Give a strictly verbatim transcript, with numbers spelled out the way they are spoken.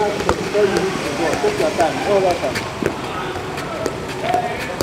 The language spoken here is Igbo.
not so you need to go. Take your time. All that time.